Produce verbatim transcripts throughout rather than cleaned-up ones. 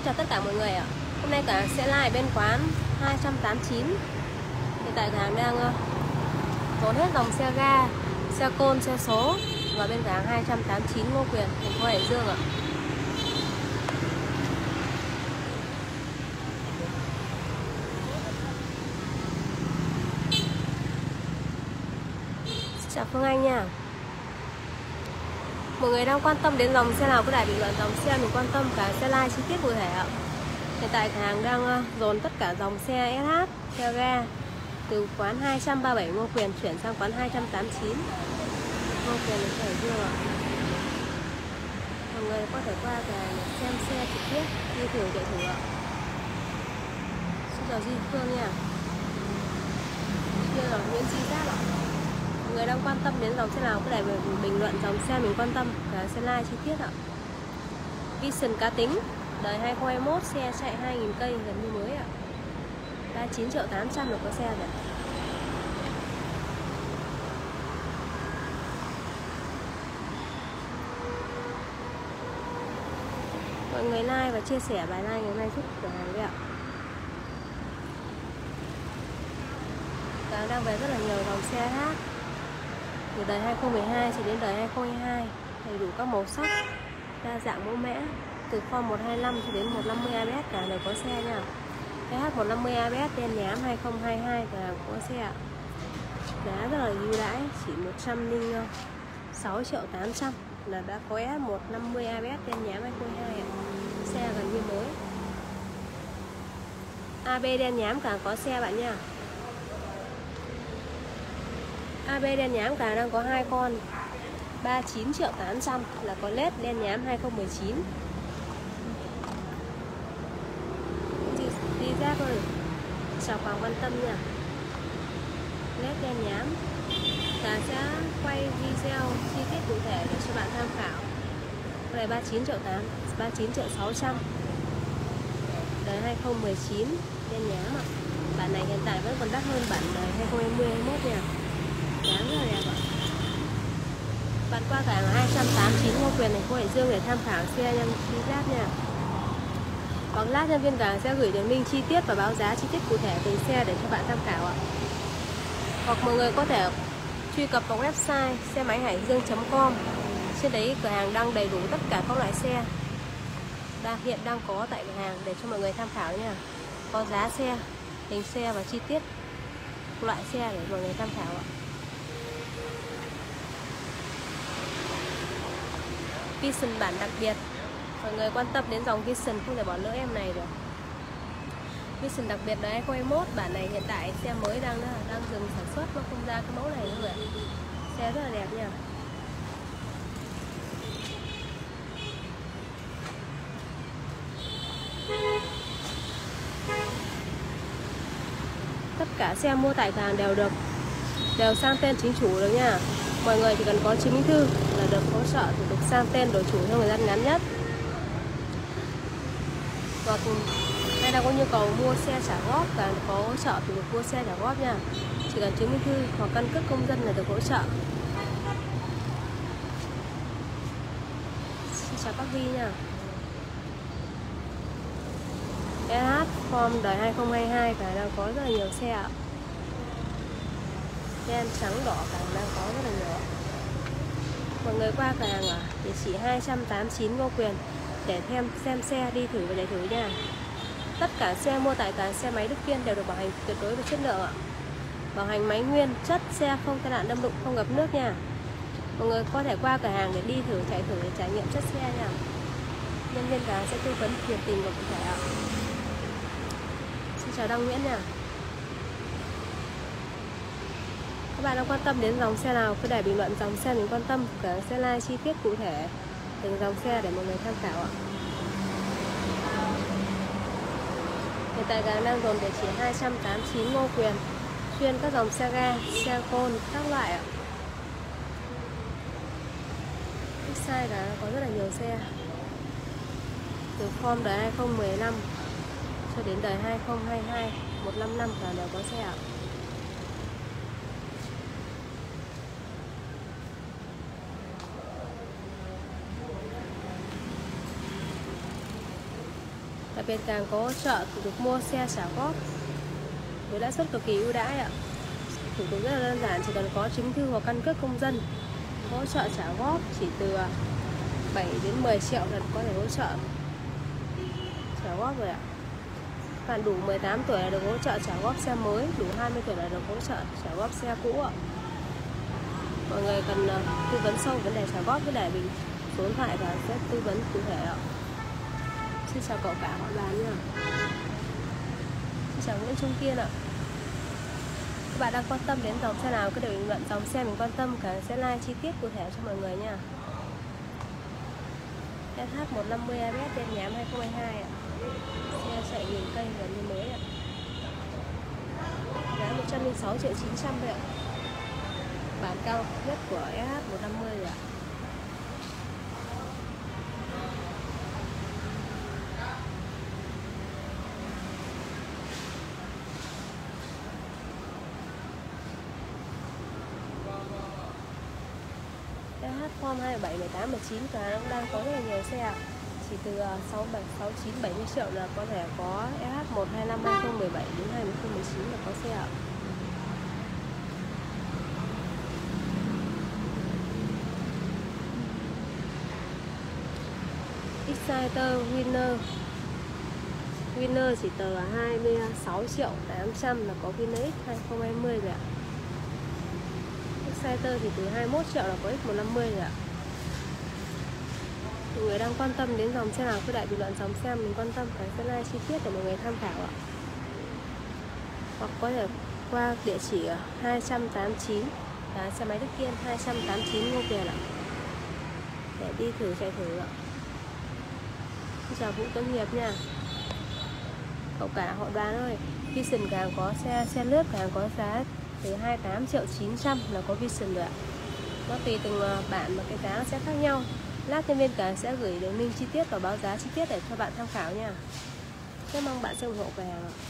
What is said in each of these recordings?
chào tất cả mọi người ạ. Hôm nay cả sẽ live bên quán hai trăm tám mươi chín. Hiện tại cửa hàng đang uh, tốn hết dòng xe ga, xe côn, xe số và bên cửa hàng hai trăm tám mươi chín Ngô Quyền, thành phố Hải Dương ạ. Xin chào Phương Anh nha. Mọi người đang quan tâm đến dòng xe nào cứ để bình luận dòng xe mình quan tâm, cả xe live chi tiết cụ thể ạ. Hiện tại cửa hàng đang dồn tất cả dòng xe ét hát, xe ga từ quán hai trăm ba mươi bảy Ngô Quyền chuyển sang quán hai trăm tám mươi chín Ngô Quyền đến Hải Dương ạ. Mọi người có thể qua cửa hàng xem xe trực tiếp, đi thử chạy thử ạ. Xin chào Duy Phương nha. Đây là Nguyễn Duy Giáp ạ. Mọi người đang quan tâm đến dòng xe nào cứ để bình luận dòng xe mình quan tâm, cả xe live chi tiết ạ. Vision cá tính đời hai không hai mốt, xe chạy hai nghìn cây gần như mới ạ. ba mươi chín triệu tám trăm là có xe rồi. Mọi người like và chia sẻ bài like ngày hôm nay giúp cửa hàng đấy ạ. Cửa hàng đang về rất là nhiều dòng xe hát, từ đời hai không một hai cho đến đời hai không hai hai, đầy đủ các màu sắc, đa dạng mẫu mã, từ form một hai lăm cho đến một năm mươi a bê ét cả đều có xe nha. ét hát một năm mươi a bê ét đen nhám hai không hai hai cửa hàng có xe ạ. Giá rất là ưu đãi, chỉ một trăm lẻ sáu triệu tám trăm là đã có ét hát một năm mươi a bê ét đen nhám hai không hai hai ạ. Xe gần như mới. a bê đen nhám cả có xe bạn nha. a bê đen nhám cả đang có hai con, ba mươi chín triệu tám trăm là có led đen nhám hai không một chín. Đi, đi ra thôi. Chào Hoàng quan tâm nha. Led đen nhám. Cả sẽ quay video chi tiết cụ thể để cho bạn tham khảo. Cái này ba mươi chín triệu tám, ba mươi chín triệu sáu trăm. Đời hai không một chín đen nhám ạ. Bản này hiện tại vẫn còn đắt hơn bản đời hai không hai mốt nha. Đáng rất là đẹp ạ. Bạn qua cả hai trăm tám mươi chín Ngô Quyền, thành phố Hải Dương để tham khảo xe nhân chi giáp nha. Hoặc lát nhân viên cửa hàng sẽ gửi đường link chi tiết và báo giá chi tiết cụ thể từng xe để cho bạn tham khảo ạ. Hoặc mọi người có thể truy cập vào website xe máy hải dương chấm com. Trên đấy cửa hàng đang đầy đủ tất cả các loại xe đang hiện đang có tại cửa hàng để cho mọi người tham khảo nha. Có giá xe, hình xe và chi tiết loại xe để mọi người tham khảo ạ. Vision bản đặc biệt, mọi người quan tâm đến dòng Vision không thể bỏ lỡ em này được. Vision đặc biệt là hai không hai mốt, bản này hiện tại xe mới đang đang dừng sản xuất, nó không ra cái mẫu này nữa rồi. Xe rất là đẹp nha. Tất cả xe mua tại cửa hàng đều được đều sang tên chính chủ được nha. Mọi người chỉ cần có chứng minh thư là được hỗ trợ thủ tục sang tên đổi chủ trong thời gian ngắn nhất. Và hay là có nhu cầu mua xe trả góp, cả có hỗ trợ thủ tục mua xe trả góp nha. Chỉ cần chứng minh thư hoặc căn cước công dân là được hỗ trợ. Xin chào các Vi nha. ét hát form đời hai không hai hai cả đang có rất là nhiều xe ạ. Đen, trắng, đỏ cả đang có rất là nhiều. Mọi người qua cửa hàng ở địa chỉ hai trăm tám mươi chín Ngô Quyền để thêm xem xe, đi thử và chạy thử nha. Tất cả xe mua tại cửa hàng xe máy Đức Kiên đều được bảo hành tuyệt đối về chất lượng ạ. Bảo hành máy nguyên chất, xe không tai nạn đâm đụng, không ngập nước nha. Mọi người có thể qua cửa hàng để đi thử, chạy thử để trải nghiệm chất xe nha. Nhân viên cửa hàng sẽ tư vấn nhiệt tình và cụ thể ạ. Xin chào Đăng Nguyễn nha. Các bạn đang quan tâm đến dòng xe nào cứ để bình luận dòng xe mình quan tâm, cả xe live chi tiết cụ thể từng dòng xe để mọi người tham khảo ạ. Hiện tại cửa đang dồn địa chỉ hai trăm tám mươi chín Ngô Quyền, chuyên các dòng xe ga, xe côn các loại ạ. Size là có rất là nhiều xe, từ form đời hai không một năm cho đến đời hai không hai hai, một năm năm cả đều có xe ạ. Đặc biệt càng có hỗ trợ thủ tục mua xe trả góp với lãi suất cực kỳ ưu đãi ạ. Thủ tục rất là đơn giản, chỉ cần có chứng thư hoặc căn cước công dân. Hỗ trợ trả góp chỉ từ bảy đến mười triệu là có thể hỗ trợ trả góp rồi ạ. Bạn đủ mười tám tuổi là được hỗ trợ trả góp xe mới, đủ hai mươi tuổi là được hỗ trợ trả góp xe cũ ạ. Mọi người cần tư vấn sâu vấn đề trả góp với để mình số điện thoại và sẽ tư vấn cụ thể ạ. Xin chào cậu cả họ đoàn nha. Xin chào Nguyễn Trung Kiên ạ. Các bạn đang quan tâm đến dòng xe nào cứ để bình luận dòng xe mình quan tâm, cả sẽ like chi tiết cụ thể cho mọi người nha. ét hát một năm mươi a bê ét đen nhám hai không hai hai ạ. Xe chạy nghìn cây gần như mới ạ. Giá một trăm lẻ sáu triệu chín trăm vậy ạ. Bản cao nhất của ét hát một năm mươi rồi ạ. ét hát form hai bảy, mười tám, mười chín cả nó đang có rất là nhiều xe ạ. Chỉ từ sáu, bảy, sáu, chín, bảy mươi triệu là có thể có ét hát một hai năm, hai không một bảy đến hai không một chín là có xe ạ. Exciter Winner Winner chỉ tờ hai mươi sáu triệu tám trăm là có Winner X hai không hai không rồi ạ. Exciter thì từ hai mươi mốt triệu là có X một năm mươi rồi ạ. Mọi người đang quan tâm đến dòng xe nào cứ đại bình luận dòng xe mình quan tâm, cái sẽ like chi tiết để mọi người tham khảo ạ. Hoặc có thể qua địa chỉ hai trăm tám mươi chín là xe máy Đức Kiên hai trăm tám mươi chín Ngô Quyền ạ, để đi thử chạy thử ạ. Xin chào Vũ Tuấn Hiệp nha. Cậu cả họ Đoàn ơi, Vision càng có xe xe lướt càng có giá từ hai mươi tám triệu chín trăm là có Vision rồi ạ. Nó tùy từng bản mà cái giá nó sẽ khác nhau. Lát nhân viên cả sẽ gửi đường link chi tiết và báo giá chi tiết để cho bạn tham khảo nha. Rất mong bạn sẽ ủng hộ về hàng ạ.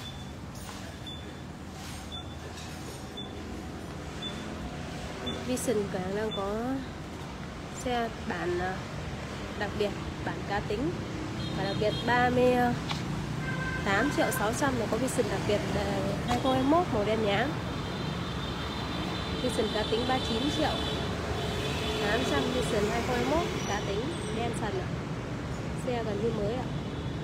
Vision càng đang có xe bản đặc biệt, bản cá tính và đặc biệt ba mươi tám triệu sáu trăm là có Vision đặc biệt hai không hai mốt màu đen nhám. Vision cá tính ba mươi chín triệu tám trăm, Vision hai không hai mốt cá tính đen sần ạ. Xe gần như mới ạ.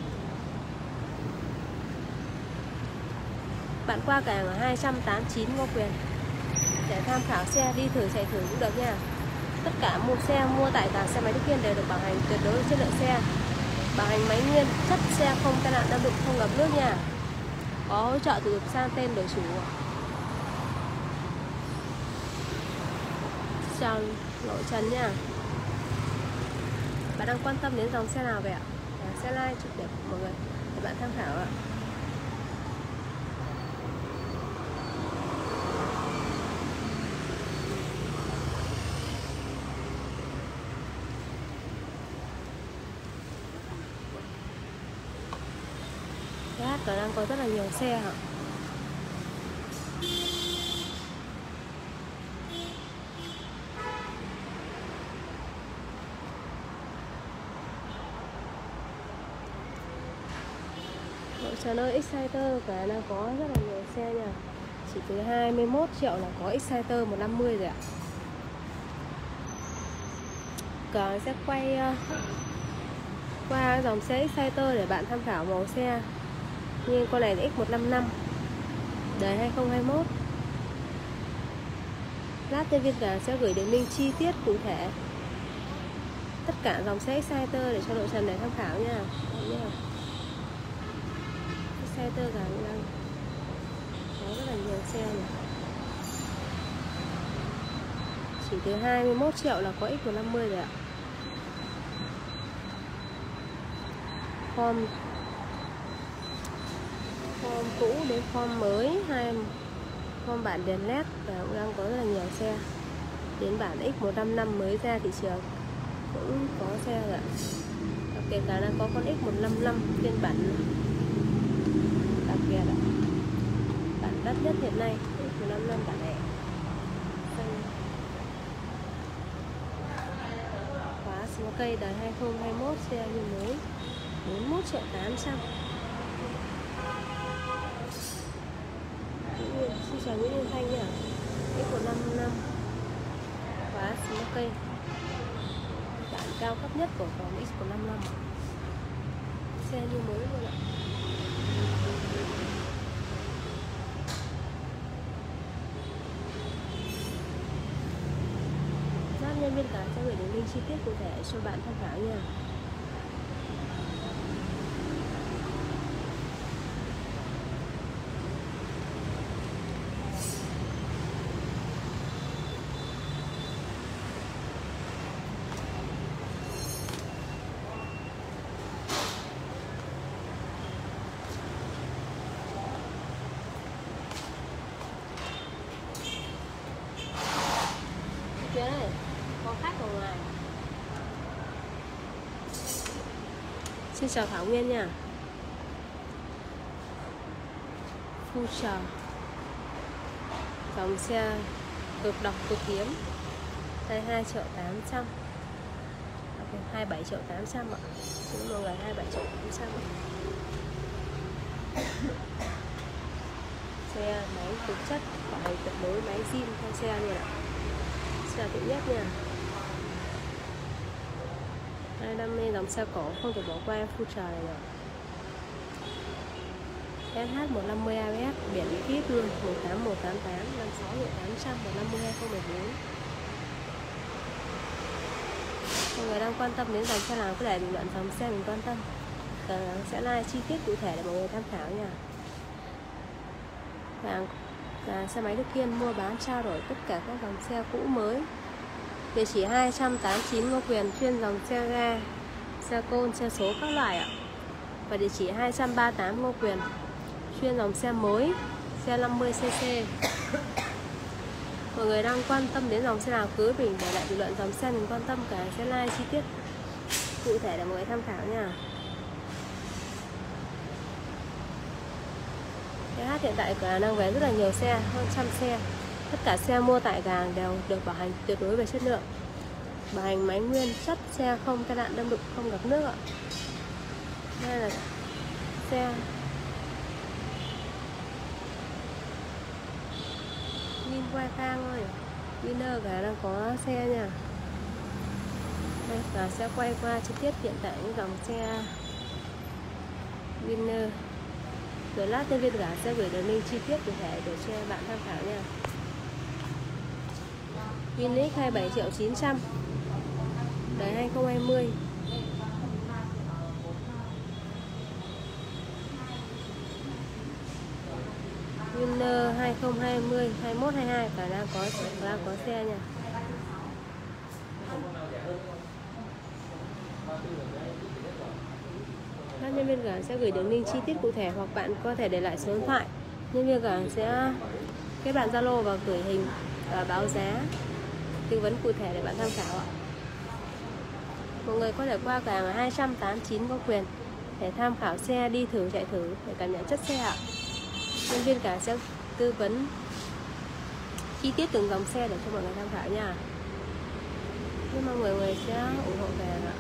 Bạn qua cảng ở hai trăm tám mươi chín Ngô Quyền để tham khảo xe, đi thử chạy thử cũng được nha. Tất cả mua xe mua tại cảng xe máy Đức Kiên đều được bảo hành tuyệt đối chất lượng xe, bảo hành máy nguyên, chất xe không tai nạn đâm đụng, không ngập nước nha. Có hỗ trợ thủ tục sang tên đổi chủ. Chào Lộ Trần nha. Bạn đang quan tâm đến dòng xe nào vậy ạ? Xe like chụp để mọi người để bạn tham khảo ạ. ét hát đang có rất là nhiều xe hả? Lộ Trần ơi, Exciter cả đang có rất là nhiều xe nha. Chỉ từ hai mươi mốt triệu là có Exciter một năm mươi rồi ạ. Cả sẽ quay uh, qua dòng xe Exciter để bạn tham khảo màu xe. Nhưng con này là X một năm năm đời hai không hai mốt. Lát nhân viên cả sẽ gửi đường link chi tiết cụ thể tất cả dòng xe Exciter để cho Lộ Trần để tham khảo nha. Exciter cả đang có rất là nhiều xe này. Chỉ từ hai mươi mốt triệu là có X một năm mươi rồi ạ. Form Form cũ đến form mới, hai form bản đèn led và cũng đang có rất là nhiều xe. Đến bản X một năm năm mới ra thị trường cũng có xe rồi ạ. Đặc biệt là đang có con X một năm năm phiên bản đặc biệt ạ. Bản đắt nhất hiện nay X một năm năm bản này. Khóa số cây đời hai không hai mốt, xe như mới bốn mươi mốt triệu tám trăm. Xin chào Nguyễn Yên Thanh nha. X một năm năm khóa Smoky, bản cao cấp nhất của dòng X một năm năm, xe như mới luôn ạ. Giáp nhân viên cả sẽ gửi đường link chi tiết cụ thể cho bạn tham khảo nha. Phía này có khách ở ngoài. Xin chào Thảo Nguyên nha. Future, dòng xe cực độc cực hiếm, hai mươi hai triệu tám trăm, hai mươi bảy triệu tám trăm ạ. Xin mọi người, hai mươi bảy triệu tám trăm ạ. Xe máy thực chất, bảo hành tuyệt đối, máy zin theo xe luôn ạ. Xe tự nhất nha. Ai đam mê dòng xe cổ không thể bỏ qua Future này rồi. ét hát một trăm năm mươi a bê ét, biển kíp luôn, một tám một tám tám, năm sáu triệu tám trăm, một năm mươi hai không một bốn. Mọi người đang quan tâm đến dòng xe nào cứ để bình luận dòng xe mình quan tâm, à, sẽ like chi tiết cụ thể để mọi người tham khảo nha. Và, và xe máy Đức Kiên mua bán trao đổi tất cả các dòng xe cũ mới. Địa chỉ hai trăm tám mươi chín Ngô Quyền, chuyên dòng xe ga, xe côn, xe số các loại ạ. Và địa chỉ hai trăm ba mươi tám Ngô Quyền, chuyên dòng xe mới, xe năm mươi xê xê. Mọi người đang quan tâm đến dòng xe nào cứ bình để lại bình luận dòng xe mình quan tâm, cả sẽ like chi tiết cụ thể để mọi người tham khảo nha. ét hát hiện tại cửa hàng đang về rất là nhiều xe, hơn trăm xe. Tất cả xe mua tại cửa hàng đều được bảo hành tuyệt đối về chất lượng, bảo hành máy nguyên chất, xe không tai nạn đâm đụng, không ngập nước ạ. Đây là xe Min quay Khang ơi, Winner cả đang có xe nha. Đây, và sẽ quay qua chi tiết hiện tại những dòng xe Winner. Rồi lát nhân viên cả sẽ gửi đường link chi tiết cụ thể để cho bạn tham khảo nha. Winx hai mươi bảy triệu chín trăm, đời hai không hai không. Winner hai không hai không, hai mốt hai hai cả đang có đang có xe nha. Các nhân viên cửa hàng sẽ gửi đường link chi tiết cụ thể, hoặc bạn có thể để lại số điện thoại. Nhân viên cửa hàng sẽ kết bạn Zalo và gửi hình và báo giá, tư vấn cụ thể để bạn tham khảo ạ. Mọi người có thể qua cửa hàng ở hai trăm tám mươi chín Ngô Quyền để tham khảo xe, đi thử, chạy thử để cảm nhận chất xe ạ. Nhân viên cả sẽ tư vấn chi tiết từng dòng xe để cho mọi người tham khảo nha. Nhưng mà mọi người sẽ ủng hộ về ạ.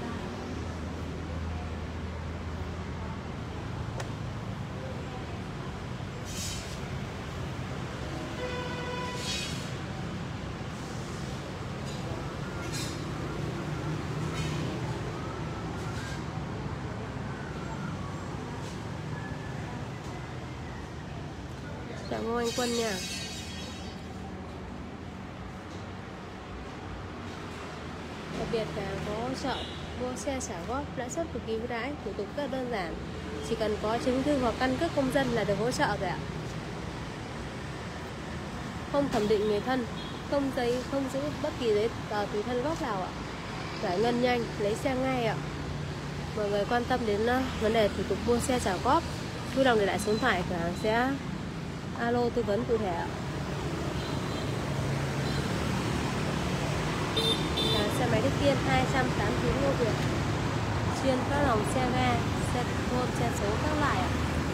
Chào Ngô Anh Quân nha. Đặc biệt là có hỗ trợ mua xe trả góp, lãi suất cực kỳ ưu đãi, thủ tục rất đơn giản, chỉ cần có chứng thư hoặc căn cước công dân là được hỗ trợ rồi ạ. Không thẩm định người thân, không giấy, không giữ bất kỳ giấy tờ tùy thân gốc nào ạ. Giải ngân nhanh, lấy xe ngay ạ. Mọi người quan tâm đến vấn đề thủ tục mua xe trả góp, vui lòng để lại số điện thoại cửa hàng sẽ alo tư vấn cụ thể ạ. Xe máy Đức Kiên hai trăm tám mươi chín Ngô Quyền, chuyên các dòng xe ga, xe côn, xe số các loại ạ.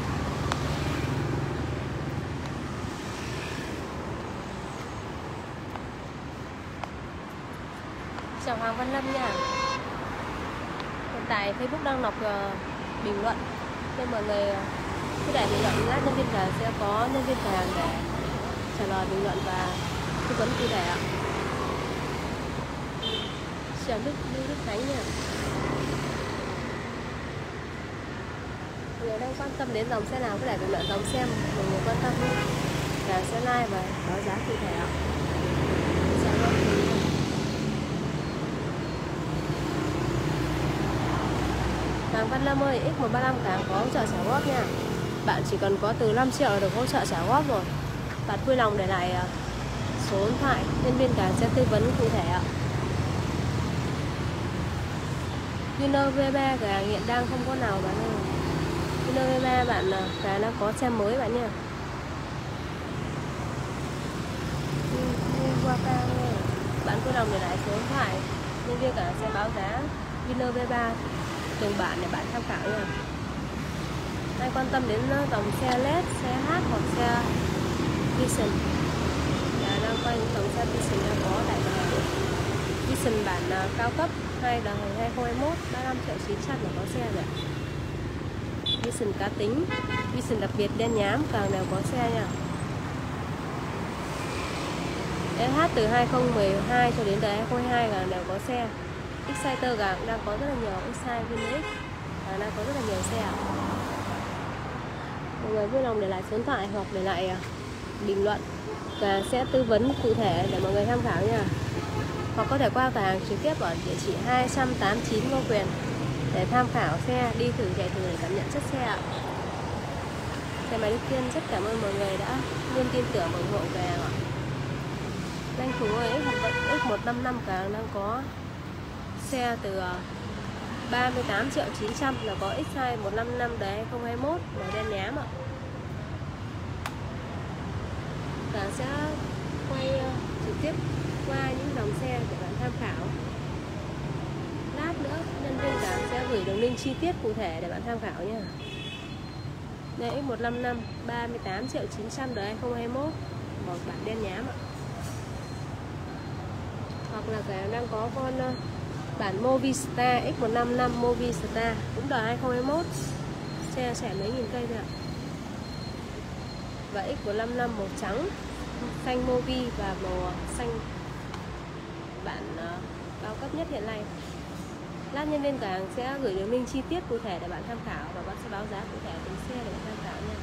Chào Hoàng Văn Lâm nha. Hiện tại Facebook đang đọc uh, bình luận, nên mọi người cứ để bình luận, lát nhân viên cửa hàng sẽ có nhân viên cửa hàng để trả lời bình luận và tư vấn cụ thể ạ. Chào Đức Lưu Đức Khánh nha. Mọi người đang quan tâm đến dòng xe nào cứ để bình luận dòng xe mọi người quan tâm là sẽ like và báo giá cụ thể ạ. Chào mọi người. Hoàng Văn Lâm ơi, X một ba lăm càng có hỗ trợ trả góp nha. Bạn chỉ cần có từ năm triệu được hỗ trợ trả góp rồi. Bạn vui lòng để lại số điện thoại, nhân viên càng sẽ tư vấn cụ thể ạ. Juno V ba cả hiện đang không có nào bạn ơi. Juno V ba bạn cả đang có xe mới bạn nha. Bạn vui lòng để lại số điện thoại, nhân viên cả sẽ báo giá Juno V ba từng bản để bạn tham khảo nha. Ai quan tâm đến dòng xe led, xe H hoặc xe Vision là đang quay những dòng xe Vision đang có tại cửa hàng. Vision bản uh, cao cấp hai đời hai không hai mốt ba mươi lăm triệu chín trăm là có xe rồi. Vision cá tính, Vision đặc biệt đen nhám càng đều có xe nha. ét hát từ hai không một hai cho đến đời hai không hai hai càng đều có xe. Exciter càng đang có rất là nhiều, Excite Vinix càng đang có rất là nhiều xe. Mọi người vui lòng để lại số điện thoại hoặc để lại bình luận và sẽ tư vấn cụ thể để mọi người tham khảo nha. Hoặc có thể qua cửa hàng trực tiếp ở địa chỉ hai trăm tám mươi chín Ngô Quyền để tham khảo xe, đi thử chạy thử để cảm nhận chất xe ạ. Xe máy Đức Kiên rất cảm ơn mọi người đã luôn tin tưởng ủng hộ về hàng ạ. Danh Phú ơi, X một năm năm càng đang có xe từ ba mươi tám triệu chín trăm là có X hai một năm năm đời hai không hai mốt màu đen nhám ạ. Và sẽ quay trực tiếp qua những dòng xe để bạn tham khảo. Lát nữa nhân viên cả sẽ gửi đường link chi tiết cụ thể để bạn tham khảo nha. Đây X một năm năm ba mươi tám triệu chín trăm đời hai không hai mốt một bản đen nhám ạ. Hoặc là cái đang có con bản Movistar X một năm năm Movistar cũng đời hai không hai mốt, xe chạy mấy nghìn cây thôi ạ. Và X một năm năm màu trắng xanh Movi và màu xanh bản uh, cao cấp nhất hiện nay. Lát nhân viên cửa hàng sẽ gửi đường link chi tiết cụ thể để bạn tham khảo và bạn sẽ báo giá cụ thể từng xe để bạn tham khảo nha.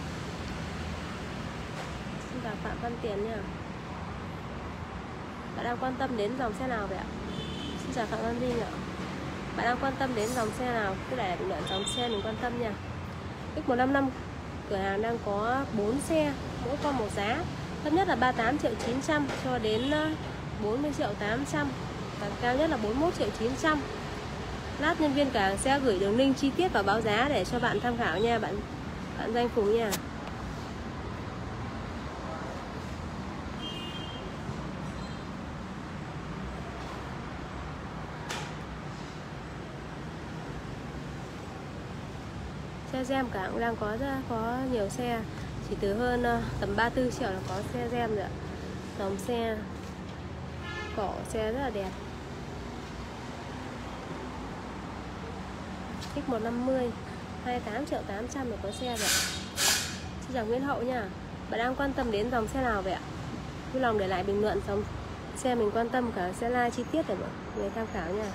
Xin chào Phạm Văn Tiền nha. Bạn đang quan tâm đến dòng xe nào vậy ạ? Xin chào Phạm Văn Vinh ạ. Bạn đang quan tâm đến dòng xe nào cứ để bình luận dòng xe mình quan tâm nha. X một năm năm cửa hàng đang có bốn xe, mỗi con một giá. Thấp nhất là ba mươi tám triệu chín trăm cho đến bốn mươi triệu tám trăm và cao nhất là bốn mươi mốt triệu chín trăm. Lát nhân viên cửa hàng sẽ gửi đường link chi tiết và báo giá để cho bạn tham khảo nha bạn bạn Danh Phú nha. Xe gem cả cũng đang có rất có nhiều xe, chỉ từ hơn tầm ba mươi tư triệu là có xe gem rồi ạ. Dòng xe cỏ xe rất là đẹp. X một năm mươi hai mươi tám triệu tám trăm là có xe rồi. Xin chào Nguyễn Hậu nha. Bạn đang quan tâm đến dòng xe nào vậy ạ? Vui lòng để lại bình luận dòng xe mình quan tâm cả sẽ like chi tiết để mọi người tham khảo nha.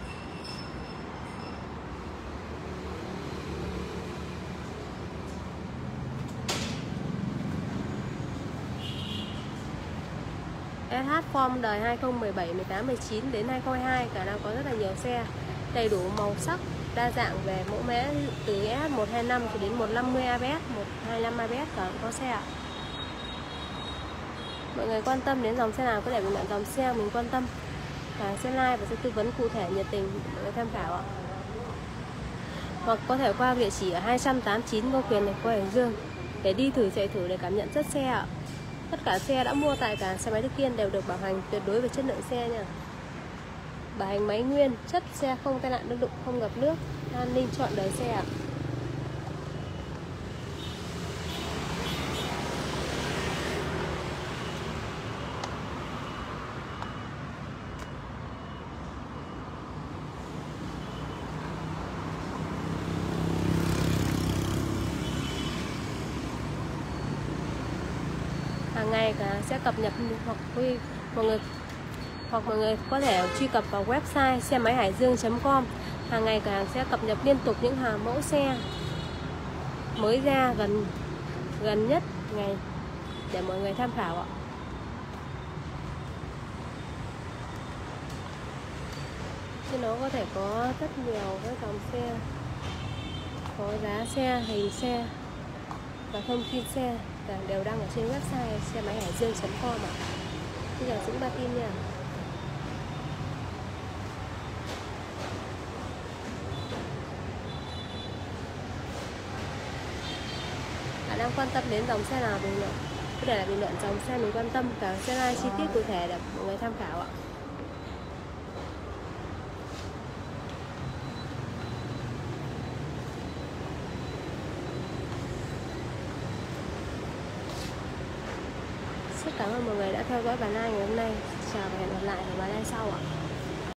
ét hát Form đời hai không một bảy, mười tám, mười chín đến hai không hai hai cả đang có rất là nhiều xe, đầy đủ màu sắc, đa dạng về mẫu mã từ ét hát một hai năm cho đến một năm mươi a bê ét, một hai lăm a bê ét cả cũng có xe ạ. Mọi người quan tâm đến dòng xe nào có để bình luận dòng xe mình quan tâm và sẽ like và sẽ tư vấn cụ thể nhiệt tình mọi người tham khảo ạ. Hoặc có thể qua địa chỉ ở hai trăm tám mươi chín Ngô Quyền thành phố Hải Dương để đi thử chạy thử để cảm nhận chất xe ạ. Tất cả xe đã mua tại cả xe máy Đức Kiên đều được bảo hành tuyệt đối về chất lượng xe nha. Bảo hành máy nguyên, chất xe không tai nạn đâm đụng, không ngập nước, an ninh trọn đời xe ạ. hàng ngày cả sẽ cập nhật, hoặc quy mọi người hoặc mọi người có thể truy cập vào website xe máy hải dương chấm com. Hàng ngày cửa hàng sẽ cập nhật liên tục những hàng mẫu xe mới ra gần gần nhất ngày để mọi người tham khảo ạ. Chứ nó có thể có rất nhiều các dòng xe, có giá xe, hình xe và thông tin xe đều đăng ở trên website xe máy hải dương chấm com ạ. Bây giờ Dũng Ba Tin nha. Bạn đang quan tâm đến dòng xe nào bình luận, cứ để lại bình luận dòng xe mình quan tâm, cả xe lai chi tiết cụ thể để mọi người tham khảo ạ. Rất cảm ơn mọi người đã theo dõi bản live ngày hôm nay. Chào và hẹn gặp lại ở bản live sau ạ.